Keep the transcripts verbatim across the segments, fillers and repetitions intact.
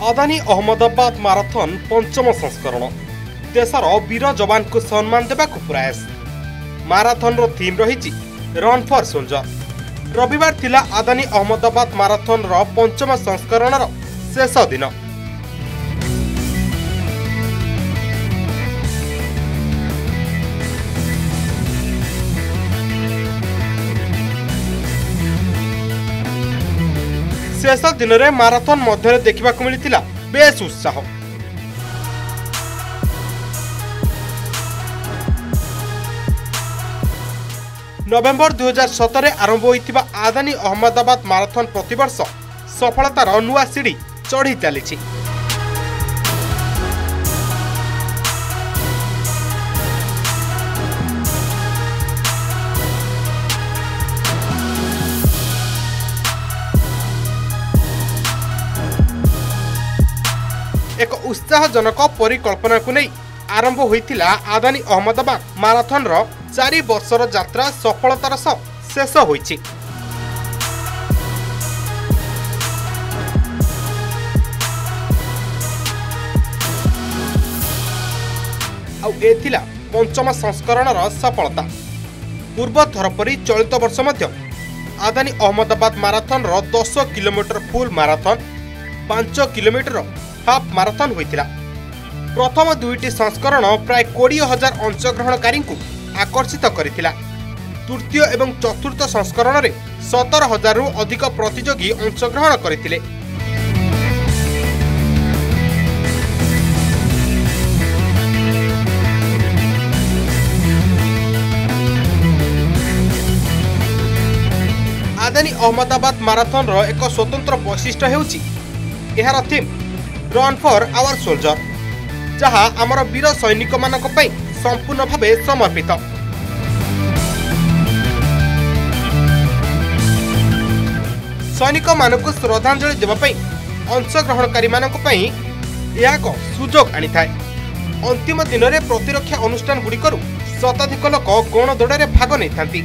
Adani Ahmedabad marathon पंचम संस्करण देशर वीर जवान को सम्मान देवा प्रयास। माराथन रो थीम रही रन फॉर सोल्जर। रविवार थिला अदानी अहमदाबाद माराथन रो पंचम संस्करण रो शेष दिन। शेष दिन में माराथन मध्य देखा मिलता बेस उत्साह। नवेम्बर दुई हजार सतर आरंभ होता अदानी अहमदाबाद माराथन प्रतिवर्ष सफलतार नुआ सीढ़ी चढ़ी चली। एक उत्साहजनक परिकल्पना को नहीं आरंभ होइथिला अदानी अहमदाबाद माराथन रो चारि वर्षर यात्रा सफलतार सह शेष होइछि। आउ एथिला पंचम संस्करण रो सफलता। पूर्व थर परी चलित वर्ष मध्य अदानी अहमदाबाद माराथन रो दस किलोमीटर फुल माराथन, पांच किलोमीटर हाफ माराथन होइतिला। प्रथम दुईटी संस्करण प्राय कोड़े हजार अंशग्रहणकारी को आकर्षित करितिला। तृतीय एवं चतुर्थ संस्करण में सतर हजार रु अधिक प्रतियोगी अंशग्रहण करथिले। अदानी अहमदाबाद माराथन रो एक स्वतंत्र वैशिष्ट्य हेउची एहार theme run for our soldier, जहाँ आमर वीर सैनिक मानक पई संपूर्ण भावे समर्पित। सैनिक मानक श्रद्धांजलि देवा पई अंशग्रहणकारी मानक पई यह एक सुजोग आनी थाए। अंतिम दिन में प्रतिरक्षा अनुष्ठान गुड़िकरू शताधिक लोक गण दौड़ में भाग नहीं थांती।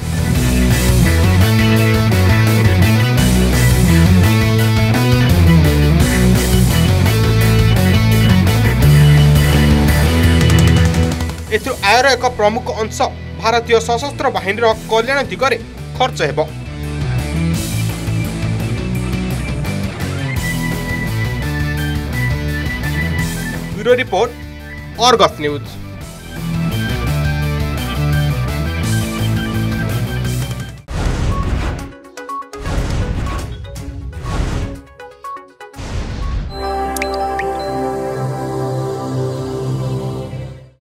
एथु आयर एक प्रमुख अंश भारतीय सशस्त्र बाहिनी कल्याण दिगरे खर्च हेब। Bureau report, Argus news.